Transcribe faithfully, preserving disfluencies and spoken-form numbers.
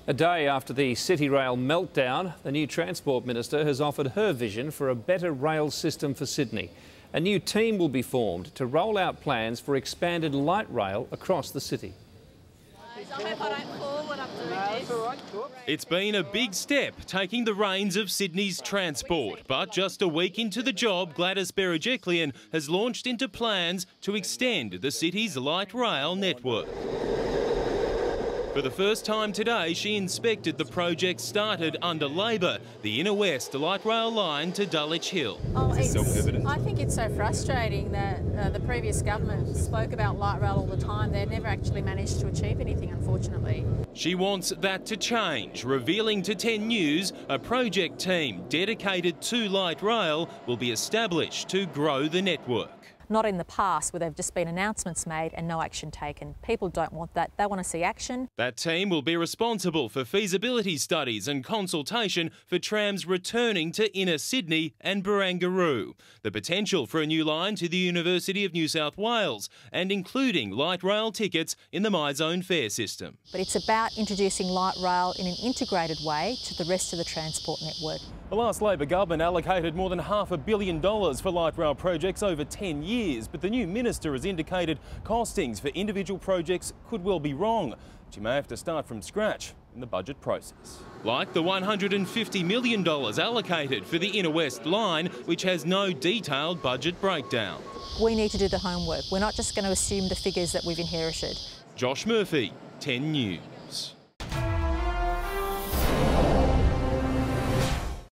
A day after the City Rail meltdown, the new Transport Minister has offered her vision for a better rail system for Sydney. A new team will be formed to roll out plans for expanded light rail across the city. I hope I don't fall when I'm doing this. It's been a big step taking the reins of Sydney's transport, but just a week into the job, Gladys Berejiklian has launched into plans to extend the city's light rail network. For the first time today, she inspected the project started under Labor, the Inner West light rail line to Dulwich Hill. Oh, it's, I think it's so frustrating that uh, the previous government spoke about light rail all the time. They've never actually managed to achieve anything, unfortunately. She wants that to change, revealing to ten News a project team dedicated to light rail will be established to grow the network. Not in the past where they've just been announcements made and no action taken. People don't want that. They want to see action. That team will be responsible for feasibility studies and consultation for trams returning to inner Sydney and Barangaroo. The potential for a new line to the University of New South Wales and including light rail tickets in the MyZone fare system. But it's about introducing light rail in an integrated way to the rest of the transport network. The last Labor government allocated more than half a billion dollars for light rail projects over ten years, but the new minister has indicated costings for individual projects could well be wrong. She may have to start from scratch in the budget process. Like the one hundred fifty million dollars allocated for the Inner West line, which has no detailed budget breakdown. We need to do the homework. We're not just going to assume the figures that we've inherited. Josh Murphy, ten News.